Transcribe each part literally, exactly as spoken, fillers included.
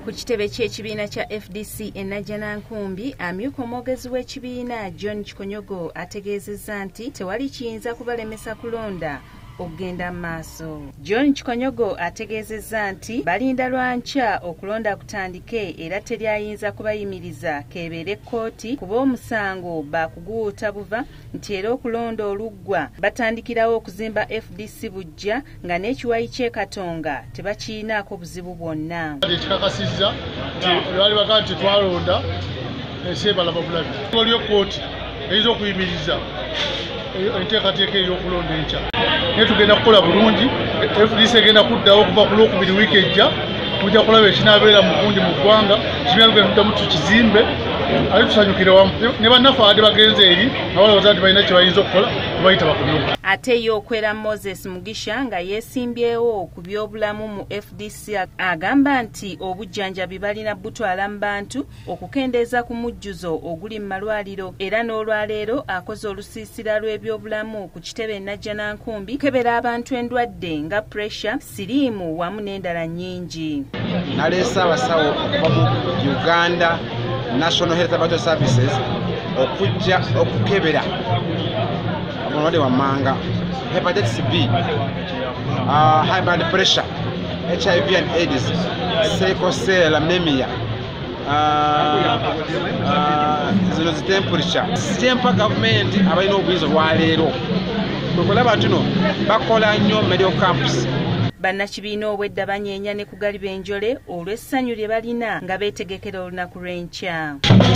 Ku kitebe ky'ekibiina kya F D C e Najjanankumbi, amyuka omwogezi w'ekibiina John Chikonyogo ategeezezza nti tewali kiyinza kubalemesa kulonda okugenda maaso. John Chikonyogo ategeezezza nti balinda lwankya okulonda kutandike era teryayinza kubayimiriza kebeere kkooti kuba omusango bakuguwuuta buva nti era okulonda oluggwa batandikirawo okuzimba F D C bujja nga n'ekiwayi ky'e Katonga tebakiinaako buzibu bwonna. Ekikakasizza nti bali bagaa nti twalonda esebalaba bulabi. Waliyo kkooti eyinza okuyimiriza enteekateeka ey'okulonda enkya. Naye tugenda kukola bulungi, F D C egenda kuddawo okuva ku Lwokubiri wiiki ejja, tujja kulaba ekinaabeera mu gundi mu ggwanga, kibiina tugenda tuddamu tukizimbe, ate tusanyukire wamu. Ne bannaffe abadde bagenze eri nga balowooza nti balina kye bayinza okukola, tubayita bakomyewo. Ate ye okwera Moses Mugisha nga yeesimbyewo ku by'obulamu mu F D C agamba nti obujjanjabi balina butwala mu bantu okukendeeza ku mujjuzo oguli mu malwaliro, era n'olwaleero akoze olusiisira lw'ebyobulamu ku kitebe e Najjanankumbi kebera abantu endwadde nga pressure, siriimu wamu n'endala nnyingi. Naleese abasawo okuva mu Uganda National Health Laboratory Services okujja okukebera omulwadde wa manga, hepatitis B, uh, high blood pressure, H I V and AIDS, sickle cell anemia, uh, uh, zino zi temperature. Stempa government abalina obuyinza olwaleero kulaba tuno bakola nnyo medical camps. Bannakibiina obwedda banyeenya ne kugaliba enjole olw'essanyu lye balina nga beetegekera olunaku lw'enkya.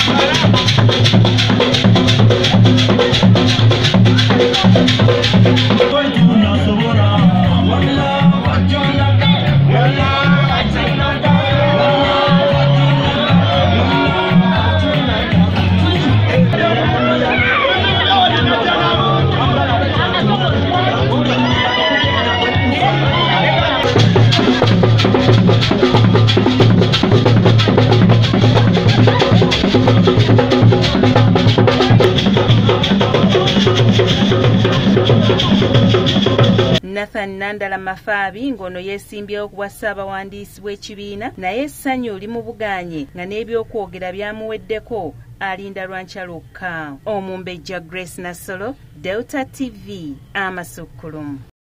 Nathan Nandala Mafaabi ngono yeesimbyewo ku bwa Ssaabawandiisi bw'ekibiina, naye essanyu limu buganye nga n'ebyokwogera byamuweddeko alinda lwankya lwokka. Omumbejja Grace Nassolo, Delta T V, Amasukkulumu.